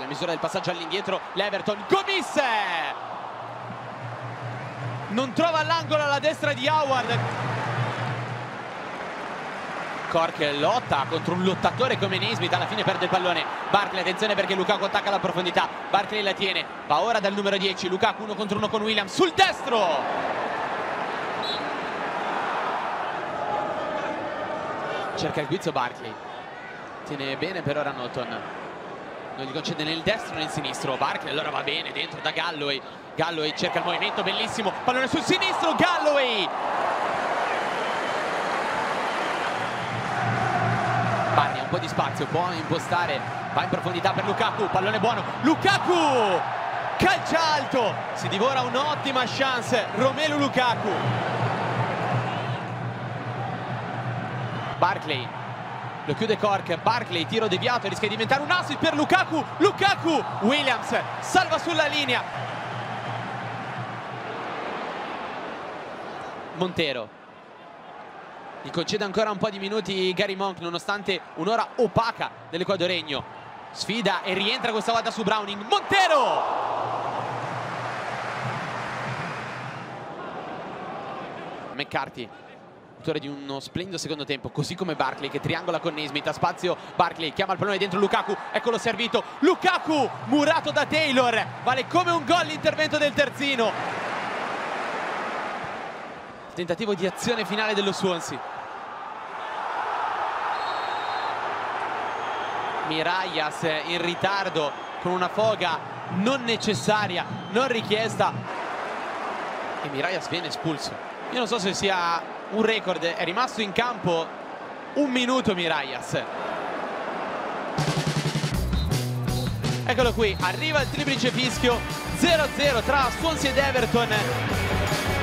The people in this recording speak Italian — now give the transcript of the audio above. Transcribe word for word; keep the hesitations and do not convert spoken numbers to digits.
nella misura del passaggio all'indietro l'Everton. Gomis non trova l'angolo alla destra di Howard. Cork lotta contro un lottatore come Naismith, alla fine perde il pallone. Barkley, attenzione perché Lukaku attacca alla profondità. Barkley la tiene, va ora dal numero dieci. Lukaku uno contro uno con Williams sul destro. Cerca il guizzo Barkley, tiene bene per ora Norton, non gli concede né il destro né il sinistro. Barkley allora va bene dentro da Galloway. Galloway cerca il movimento bellissimo, pallone sul sinistro. Galloway, Barney ha un po' di spazio, può impostare, va in profondità per Lukaku, pallone buono, Lukaku calcia alto, si divora un'ottima chance Romelu Lukaku. Barkley lo chiude Cork, Barkley tiro deviato, rischia di diventare un assist per Lukaku. Lukaku, Williams salva sulla linea. Montero gli concede ancora un po' di minuti Gary Monk nonostante un'ora opaca dell'equadoregno. Sfida e rientra questa volta su Browning. Montero, McCarthy, autore di uno splendido secondo tempo, così come Barkley che triangola con Naismith. A spazio Barkley chiama il pallone dentro Lukaku, eccolo servito. Lukaku murato da Taylor, vale come un gol l'intervento del terzino. Tentativo di azione finale dello Swansea. Mirallas in ritardo con una foga non necessaria, non richiesta, e Mirallas viene espulso. Io non so se sia un record, è rimasto in campo un minuto Mirallas. Eccolo qui, arriva il triplice fischio, zero a zero tra Swansea ed Everton.